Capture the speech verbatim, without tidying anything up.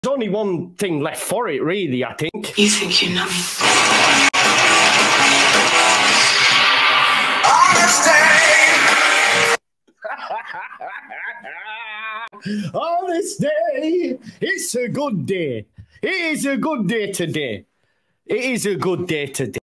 There's only one thing left for it, really, I think. You think you know me? On this day, it's a good day. It is a good day today. It is a good day today.